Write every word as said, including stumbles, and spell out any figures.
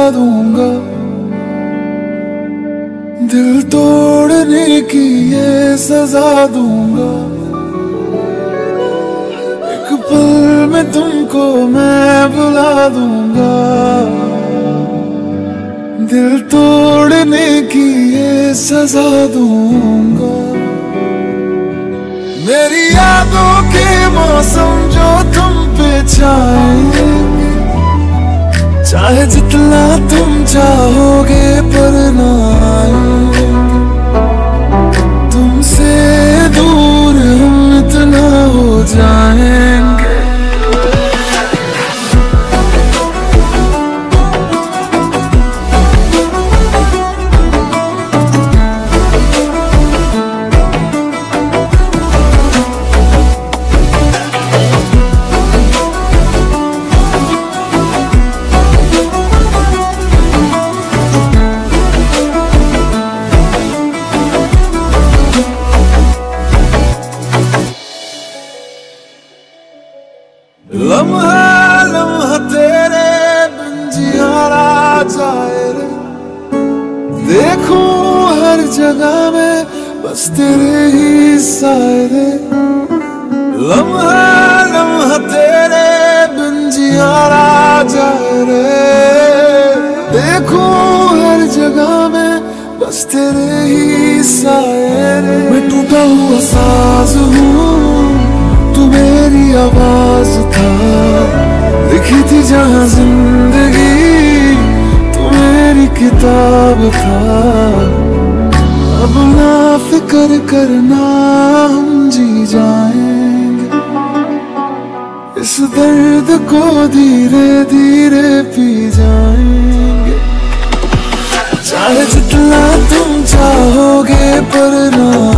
दूंगा, दिल तोड़ने की ये सजा दूंगा। एक पल में तुमको मैं भुला दूंगा, दिल तोड़ने की ये सजा दूंगा। मेरी यादों के मौसम जो तुम पे छाएंगे, चाहे जितना तुम चाहोगे पर ना आएंगे। तुमसे दूर हम इतना हो जाएंगे। लम्हा लम्हा तेरे बिन जियारा जाए रे, देखूं हर जगह में बस तेरे ही साए रे। लम्हा लम्हा तेरे बिन जियारा जाए रे, देखूं हर जगह में बस तेरे ही साए रे। मैं टूटा हुआ साज हूँ, तू मेरी आवाज था, लिखी थी जहां जिंदगी तू मेरी किताब था। अब ना फिक्र करना हम जी जाएंगे, इस दर्द को धीरे धीरे पी जाएंगे। चाहे जितना तुम चाहोगे पर ना